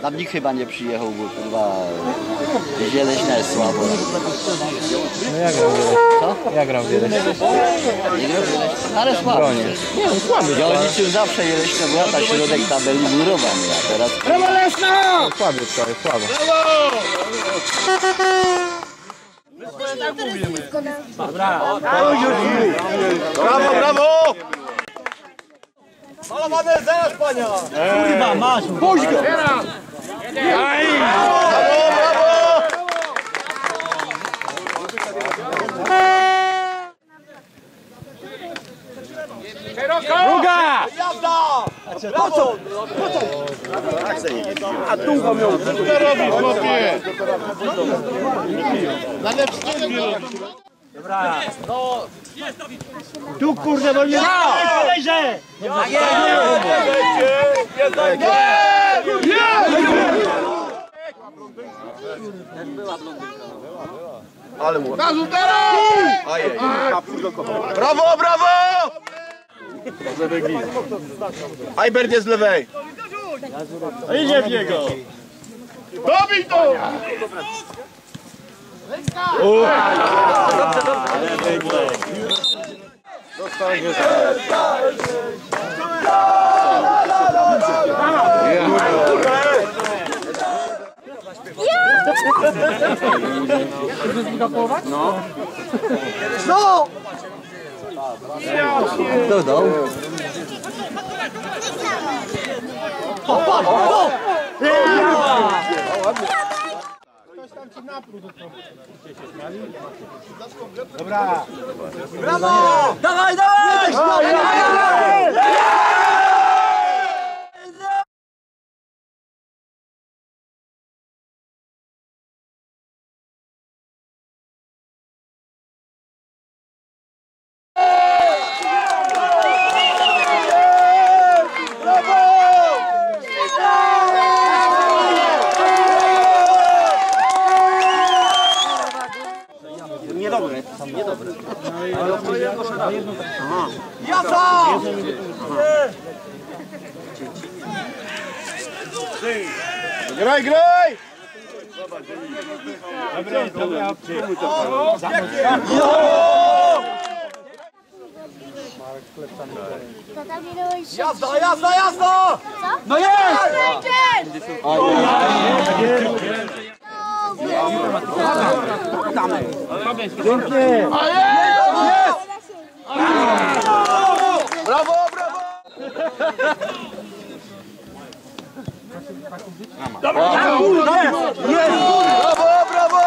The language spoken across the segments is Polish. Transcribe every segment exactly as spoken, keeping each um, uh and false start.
Tam nikt chyba nie przyjechał, bo kurwa Zieleśna jest słabo. No ja gram wiele. Co? Ja gram wiele. Nie gram Zieleśna, ale słabo. Nie, no słaby. Ja liczył zawsze Jeleśna była ta środek tabeli murowany, a teraz... Brawo Lesna! No, słaby to jest, słabo. Brawo! Brawo, brawo! Malowany, zaraz pania! Kurwa, masz! Puść go! Brawo, brawo! Druga! Jazda! Po co? Po co? A długo miał. Co robi, chłopie? Na lepszym. Dobra. No. Tu kurde, bo nie ma. Lejże! Tak jest! Jest! Ale mu. Gazu teraz! Ajej. Brawo, brawo! Ajbert jest z lewej. Idzie w niego. Dobij to! Dobrze, dobrze. No! No! Do dołu. O, o, o! Dobra. Brawo! Dawaj, dawaj! Niedobre, niedobre. Jazda! Graj, graj! Dobre, dobre opcje. Jazda, jazda, jazda! No jest! Pięknie! Jest! Brawo, brawo! Jest! Brawo, brawo!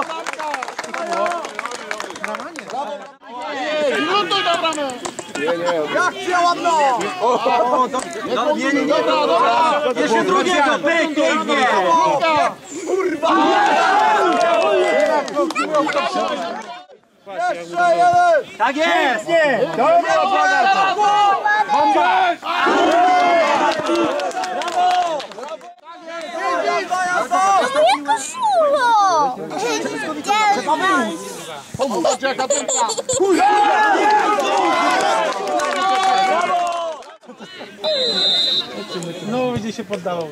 Minutuj na bramę! Jak chciałam, no! Nie, nie, nie, dobra, dobra! Jeszcze drugiego, pyk, pięknie! Kurwa! Jeszcze jeden! Tak jest! Nie! Dobra, brawo! Bomba! To nie koszula! Pomóż, jaka piękna! No będzie się poddawał.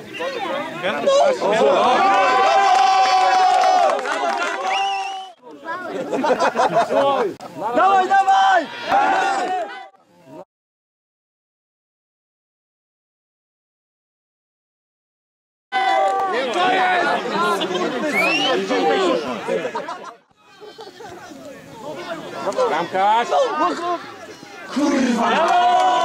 Dawaj, dawaj! Bramkarz! Kurwa!